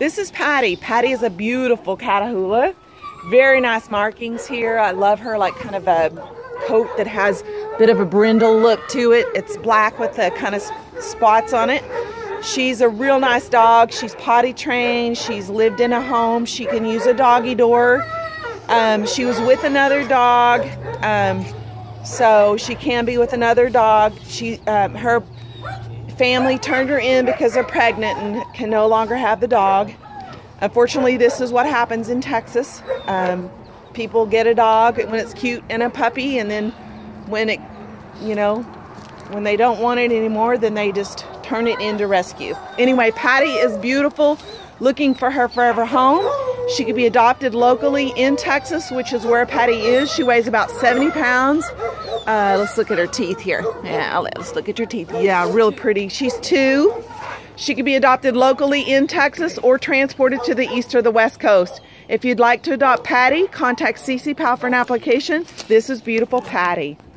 This is Patty. Patty is a beautiful Catahoula. Very nice markings here. I love her, like kind of a coat that has a bit of a brindle look to it. It's black with the kind of spots on it. She's a real nice dog. She's potty trained. She's lived in a home. She can use a doggy door. She was with another dog, so she can be with another dog. Her family turned her in because they're pregnant and can no longer have the dog. Unfortunately, this is what happens in Texas. People get a dog when it's cute and a puppy, and then when it, when they don't want it anymore, then they just turn it into rescue. Anyway, Patty is beautiful, looking for her forever home. She could be adopted locally in Texas, which is where Patty is. She weighs about 70 pounds. Let's look at her teeth here. Yeah, let's look at your teeth. Yeah, real pretty. She's 2. She could be adopted locally in Texas or transported to the east or the west coast. If you'd like to adopt Patty, contact CC Powell for an application. This is beautiful Patty.